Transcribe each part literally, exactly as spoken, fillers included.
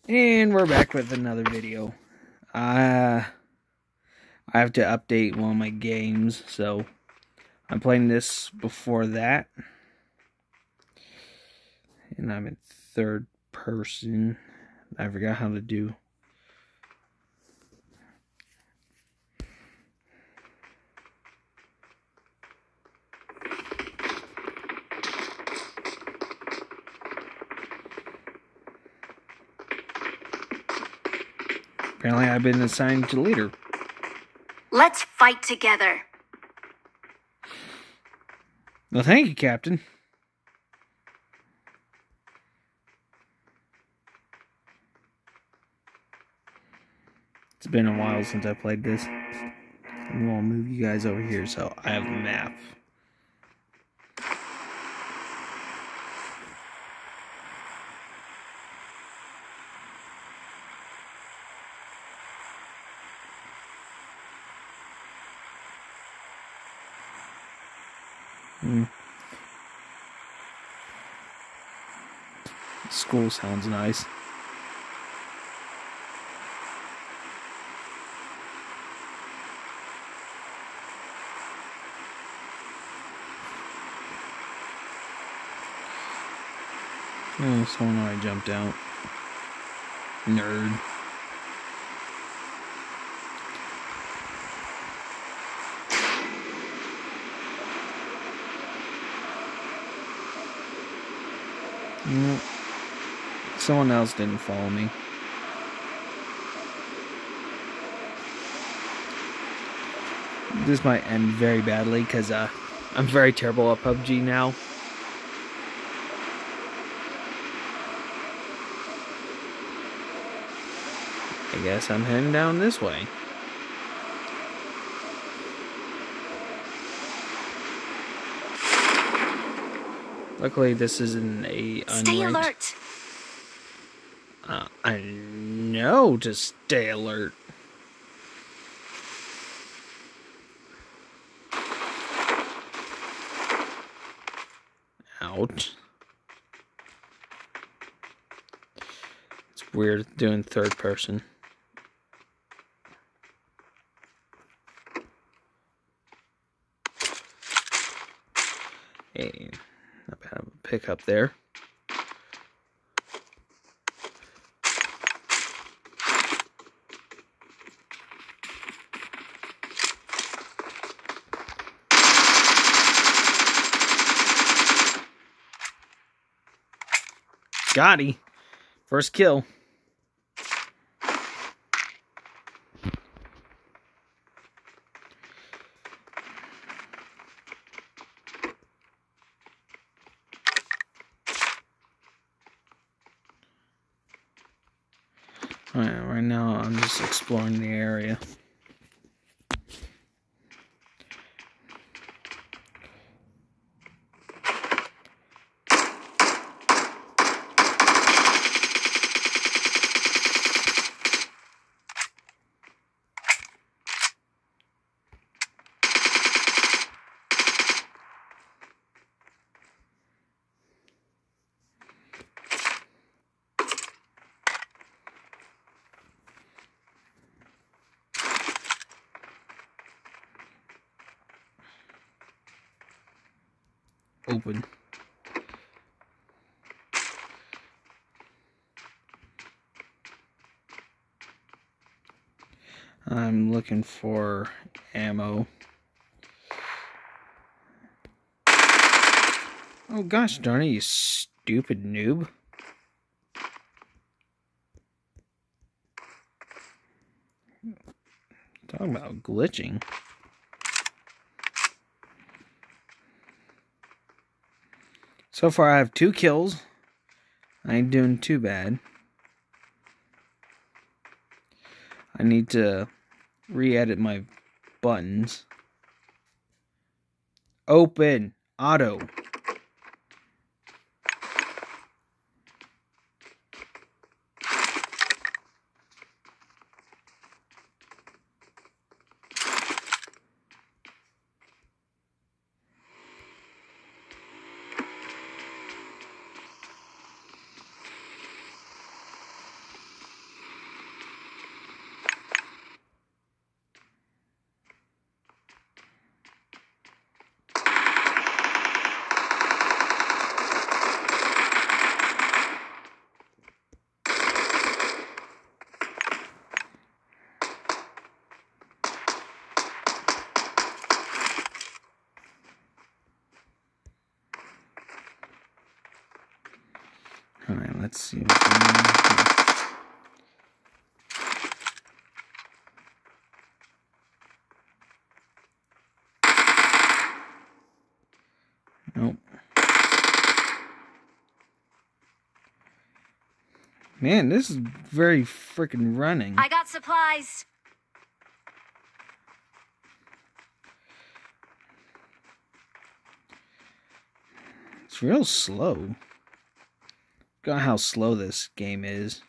And we're back with another video. Uh, I have to update one of my games, so I'm playing this before that. And I'm in third person. I forgot how to do. Apparently I've been assigned to leader. Let's fight together. Well, thank you, Captain. It's been a while since I played this. I'm gonna move you guys over here so I have a map. Hmm. School sounds nice. Oh, someone already jumped out. Nerd. Nope. Someone else didn't follow me. This might end very badly because uh, I'm very terrible at P U B G now. I guess I'm heading down this way. Luckily, this isn't a unranked. Stay alert. Uh, I know to stay alert. Ouch. It's weird doing third person. Hey, not bad of a pickup there. Got he. First kill. Alright, right now I'm just exploring the area. Open. I'm looking for ammo. Oh gosh darn it, you stupid noob. Talking about glitching. So far I have two kills. I ain't doing too bad. I need to re-edit my buttons. Open. Auto. let's see. What's nope. Man, this is very freaking running. I got supplies. It's real slow. Look at how slow this game is.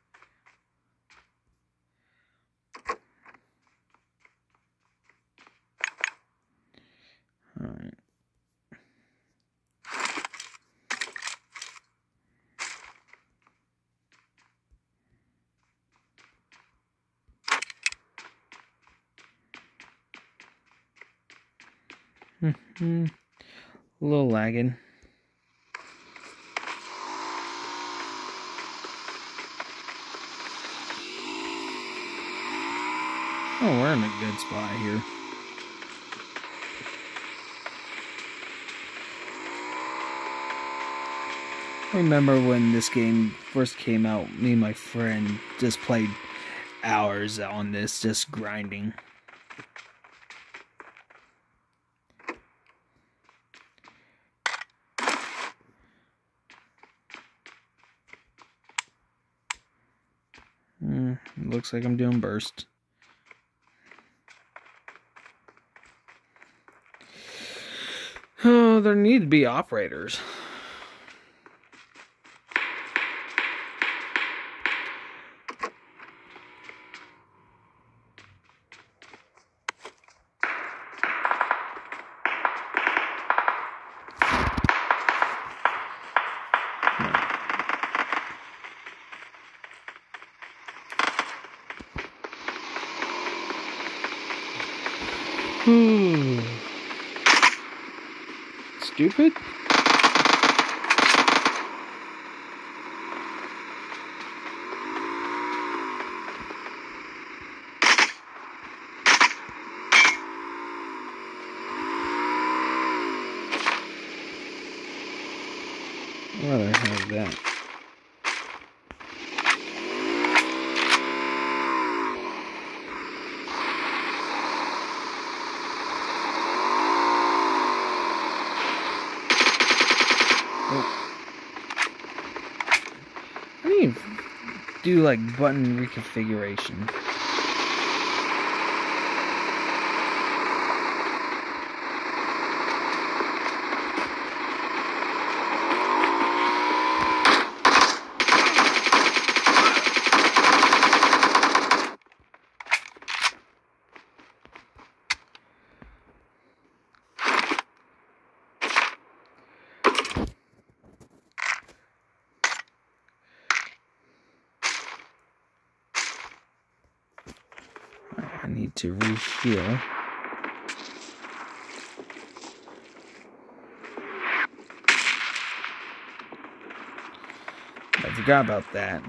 Alright. Mm-hmm. A little lagging. Oh, we're in a good spot here. I remember when this game first came out, me and my friend just played hours on this, just grinding. Mm, looks like I'm doing burst. Oh, there need to be operators. Hmm. Stupid? Where the hell is that? I need to do like button reconfiguration. I need to reheal. I forgot about that.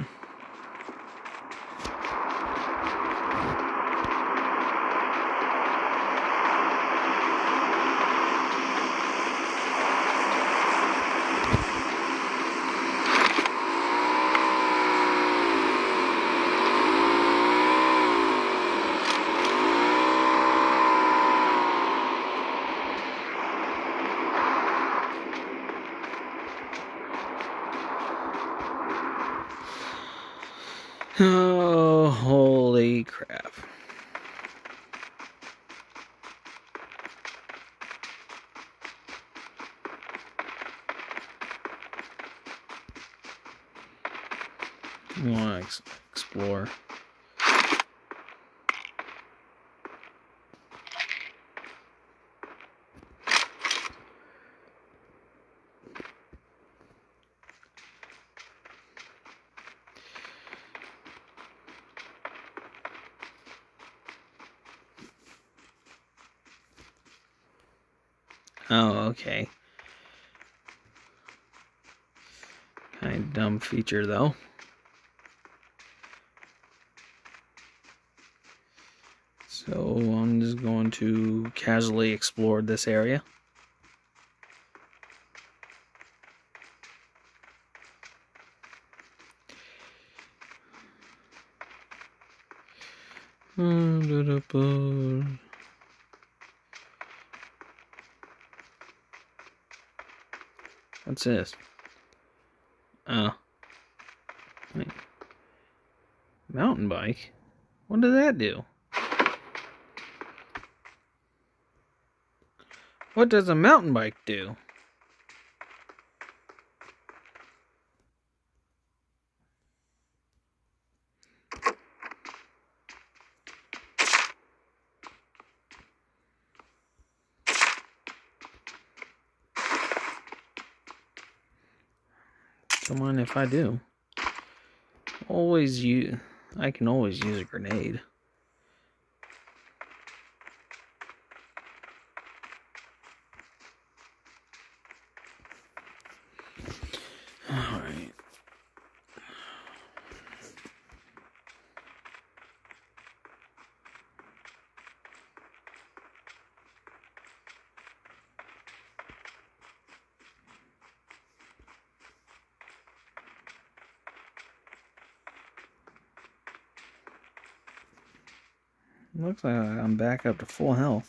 Oh, holy crap. You want to ex explore. Oh, okay. Kind of dumb feature, though. So I'm just going to casually explore this area. What's this? Oh. Wait. Mountain bike? What did that do? What does a mountain bike do? Come on, if I do. Always use, I can always use a grenade. Alright. Looks like I'm back up to full health.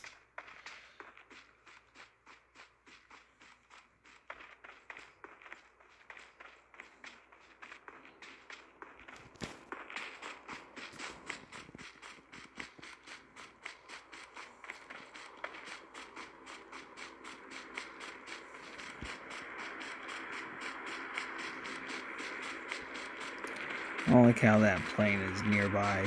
I don't like how that plane is nearby.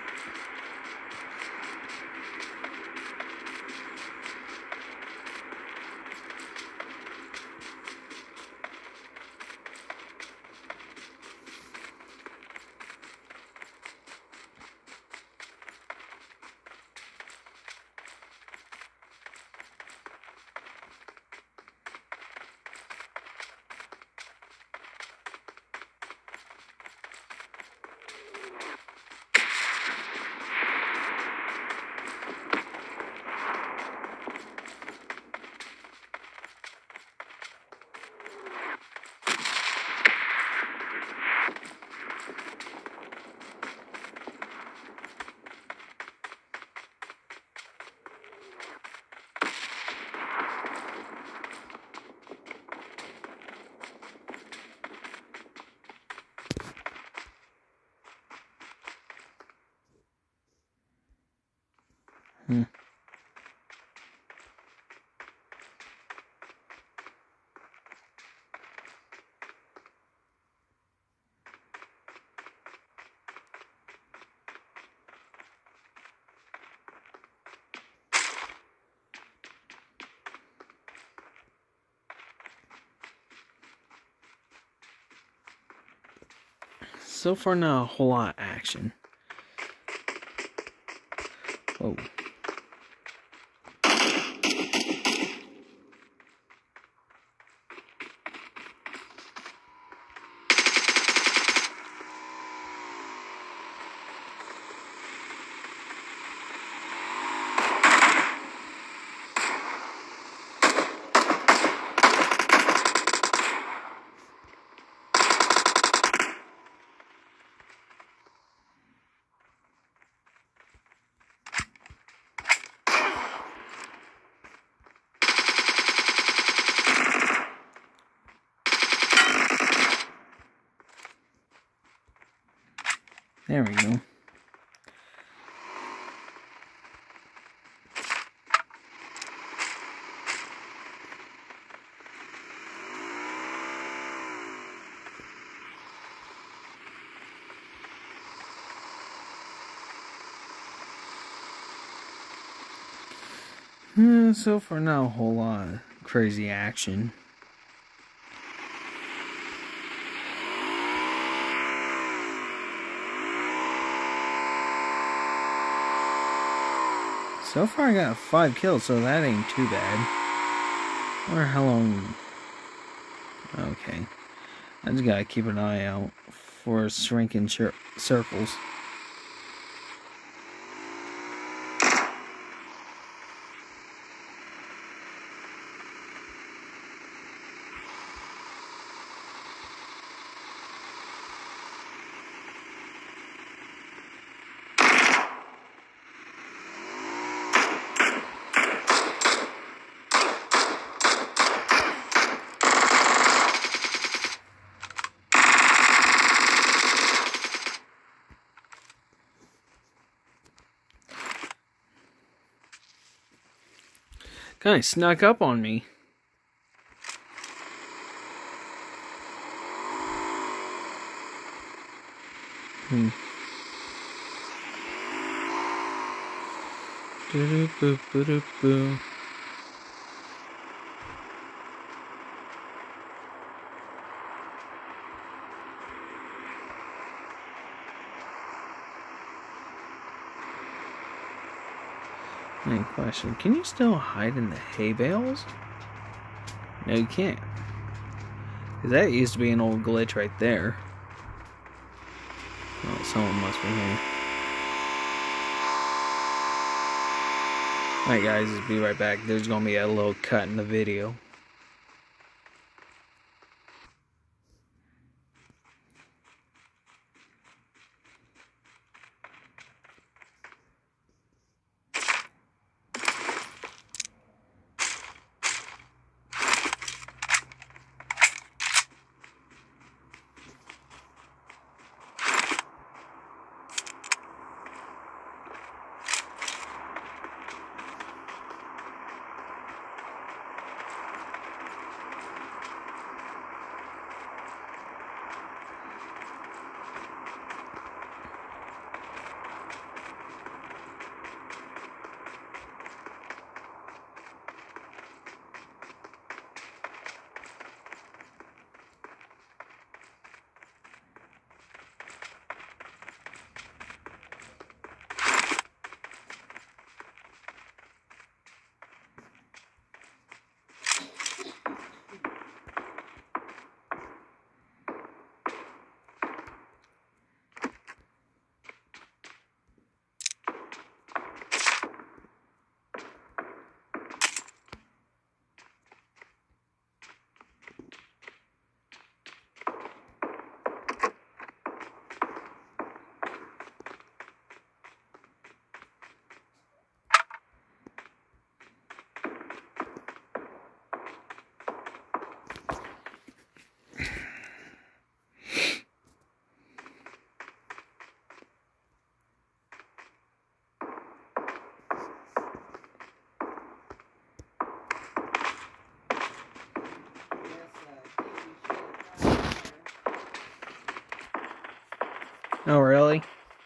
Hmm. So far, not a whole lot of action. Whoa. There we go. Hmm, so far, not a whole lot of crazy action. So far, I got five kills, so that ain't too bad. I wonder how long. Okay. I just gotta keep an eye out for shrinking circles. Kind of snuck up on me. Hmm. Doo -doo -boo -boo -boo. Main question, can you still hide in the hay bales? No, you can't. Because that used to be an old glitch right there. Oh, someone must be here. Alright guys, just be right back. There's going to be a little cut in the video. Oh, really?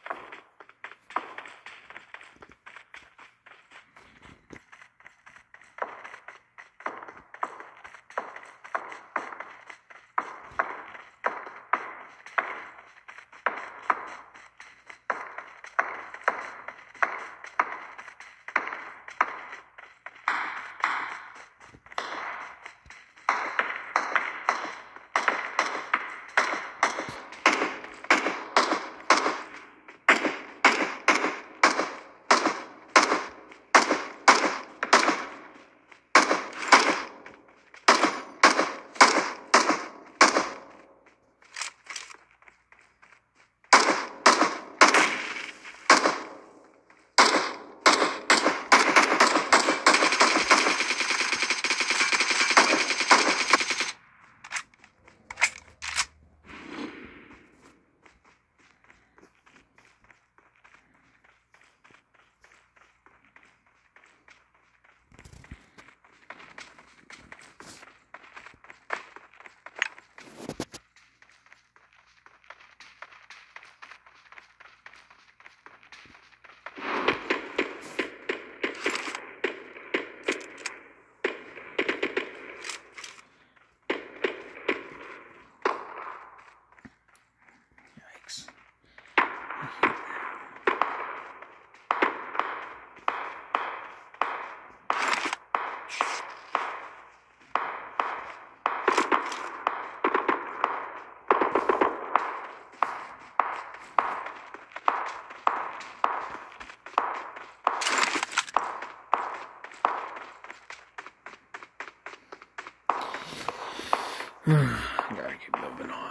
Gotta keep moving on.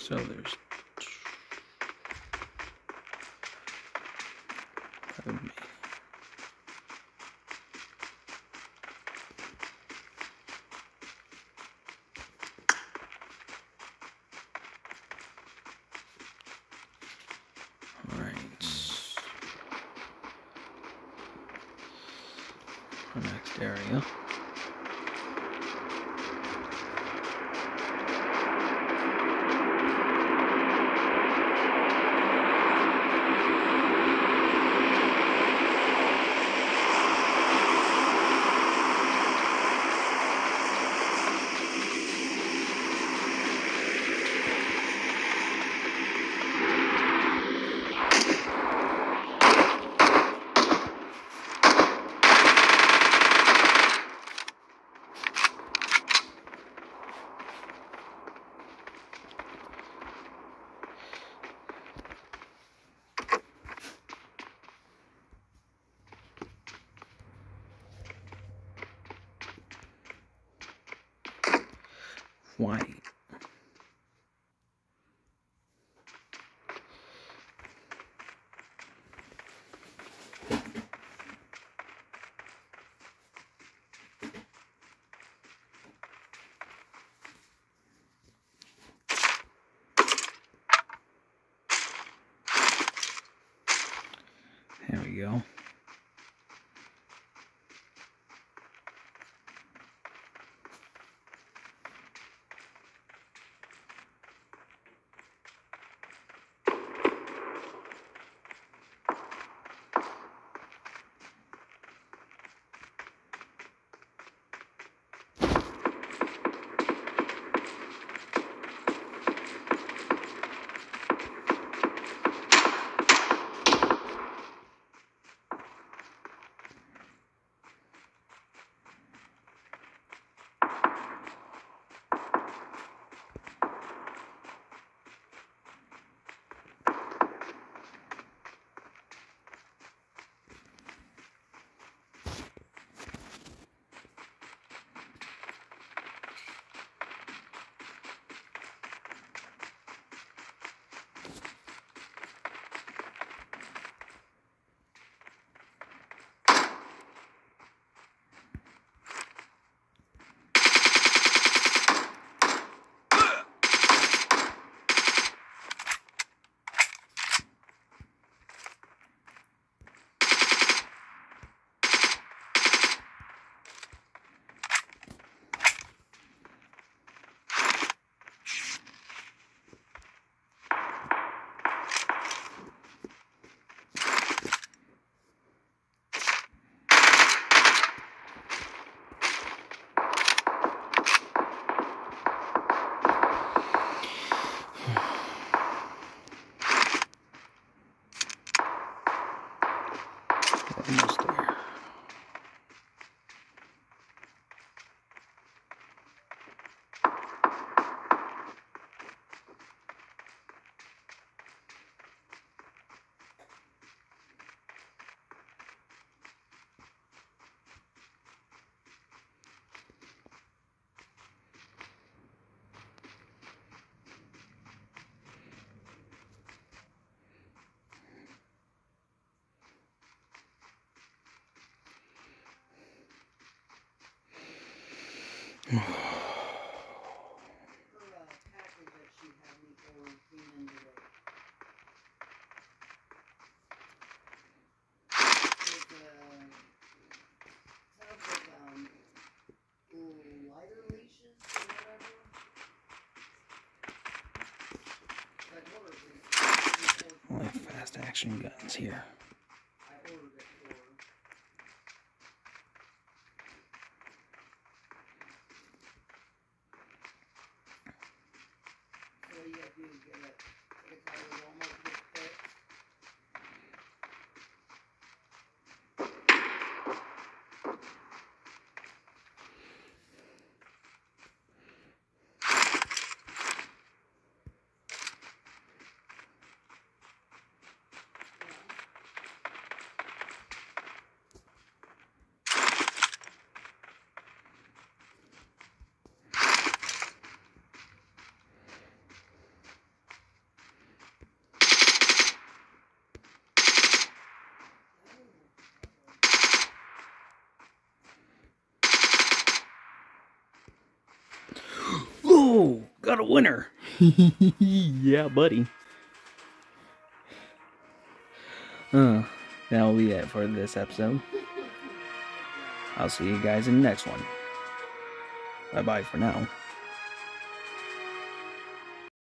So there's. That would be. Our next area. White. There we go. Almost there. Only fast action guns here. go! Got a winner! Yeah, buddy. Uh, that'll be it for this episode. I'll see you guys in the next one. Bye-bye for now.